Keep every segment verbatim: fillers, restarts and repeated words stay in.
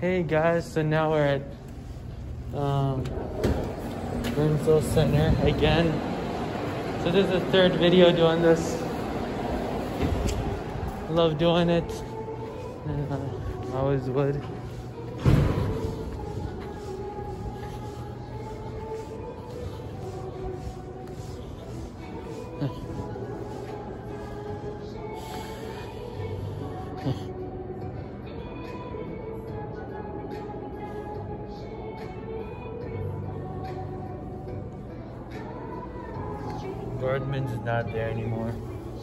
Hey guys, so now we're at um, Burnsville Center again. So this is the third video doing this. Love doing it. Uh, always would. Boardman's is not there anymore.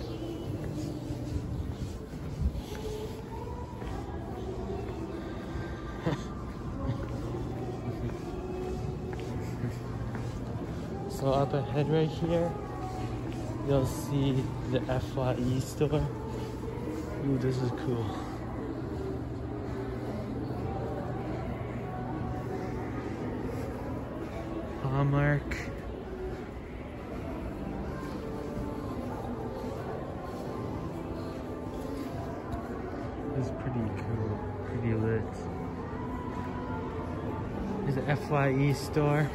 So up ahead right here, you'll see the F Y E store. Ooh, this is cool. Hallmark. This is pretty cool, pretty lit. There's the F Y E store.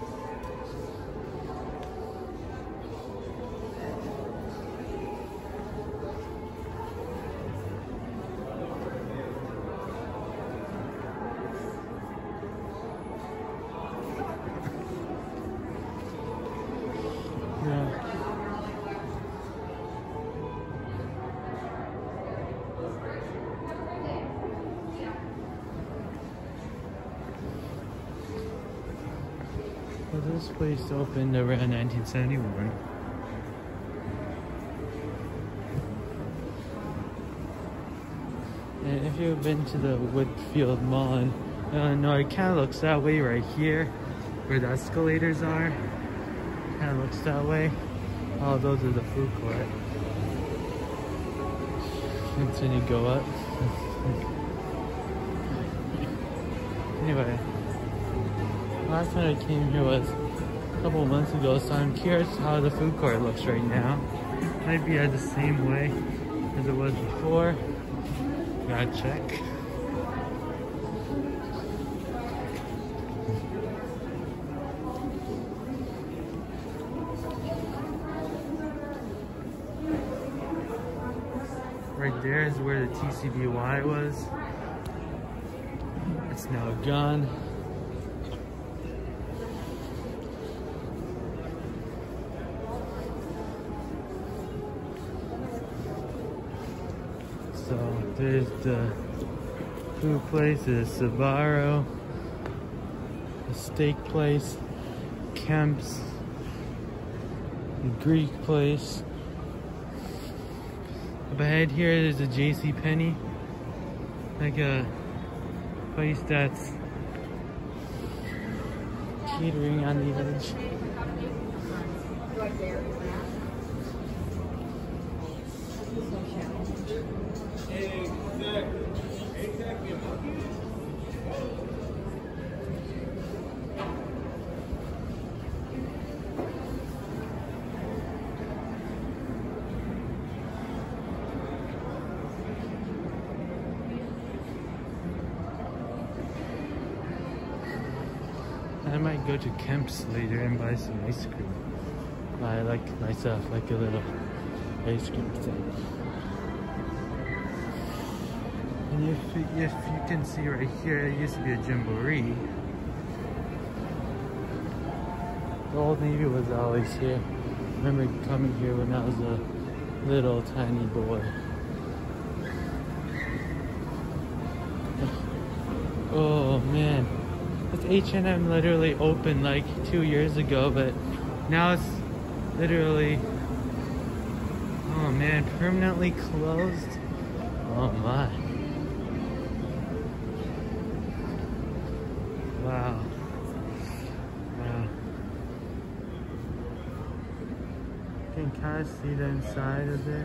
Well, this place opened around nineteen seventy-one. And if you've been to the Woodfield Mall in Illinois, it kind of looks that way right here, where the escalators are. Kind of looks that way. Oh, those are the food court. Continue to go up. Anyway. Last time I came here was a couple months ago, so I'm curious how the food court looks right now. Might be the same way as it was before. Gotta check. Right there is where the T C B Y was. It's now gone. So there's the food place, the Sbarro, the steak place, Kemp's, the Greek place. Up ahead here is a J C Penney, like a place that's catering on the edge. I might go to Kemp's later and buy some ice cream. I like myself like a little ice cream thing. And if, if you can see right here, it used to be a Jamboree. The Old Navy was always here. I remember coming here when I was a little tiny boy. Oh man. This H and M literally opened like two years ago, but now it's literally, oh man, permanently closed. Oh my. Wow. Wow. You can kind of see the inside of it.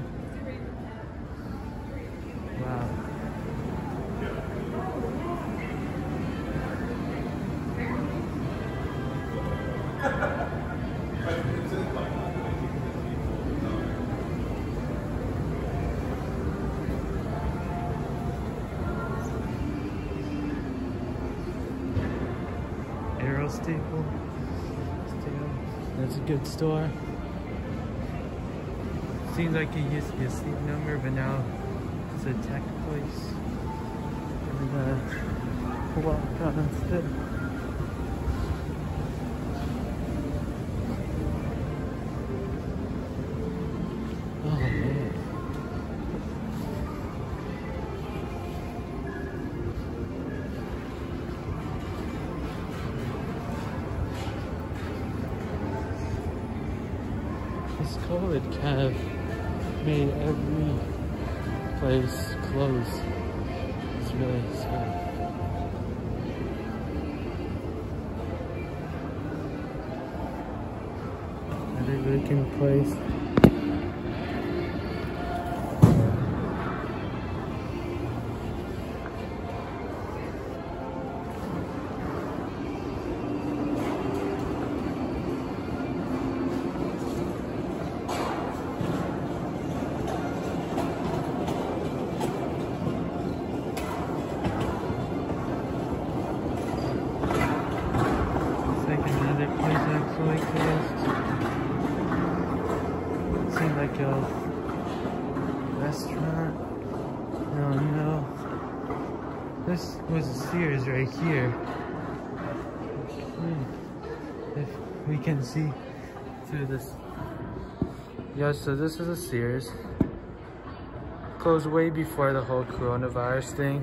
Wow. Metro Staple. That's a good store. Seems like it used to be a Sleep Number, but now it's a tech place. We're gonna walk on instead. Oh man. This COVID kind of made every place close. It's really sad. Every vacant place. Seems like a restaurant. No, no. This was a Sears right here. If we can see through this. Yeah, so this is a Sears. Closed way before the whole coronavirus thing.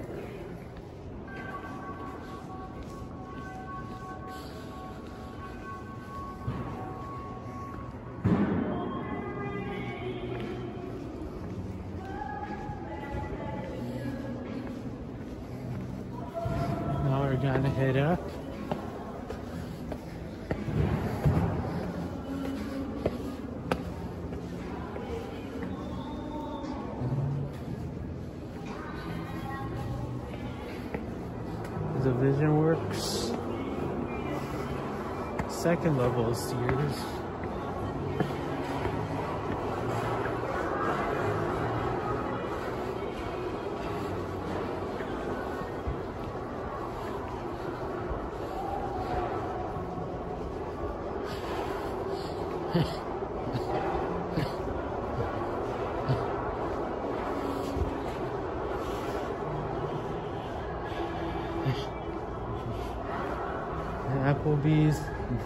We're gonna head up. The Vision Works. Second level is Sears. Applebee's.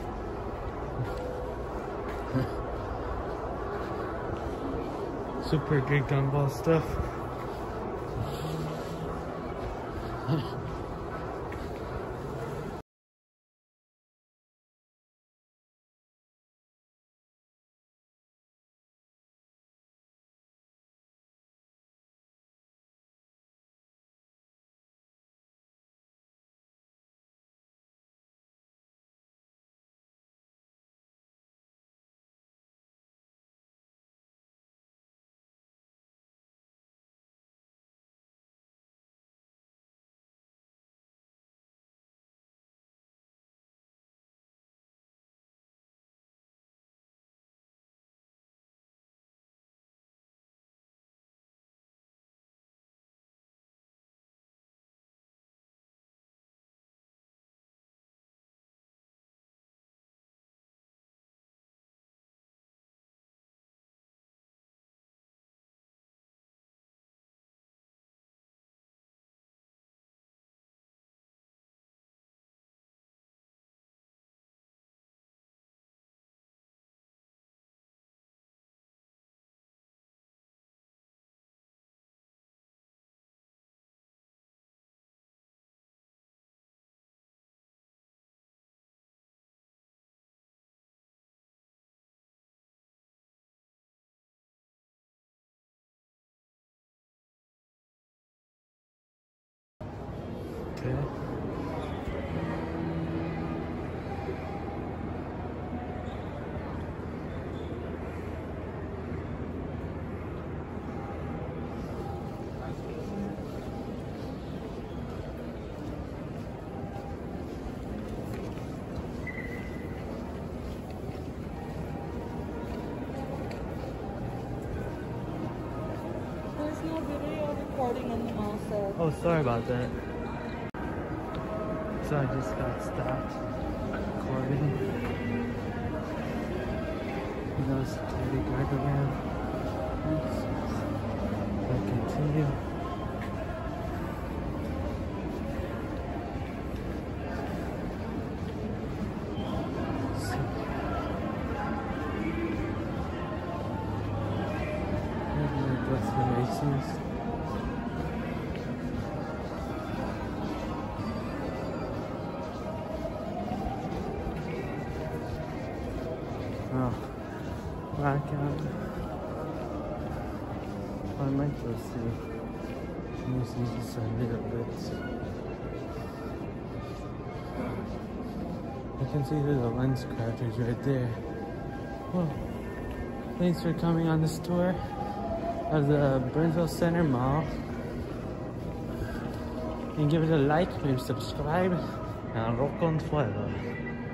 Super good gumball stuff. Okay. There's no video recording in the mall, sir. Oh, sorry about that. So I just got stopped. recording. No security guard around. Oops. I continue. So, I'm gonna go through Macy's. Oh, blackout. I might go see Macy's a little bit. You can see there's a lens crafters right there. Well, thanks for coming on this tour of the Burnsville Center Mall. And give it a like, maybe subscribe, and rock on fuego.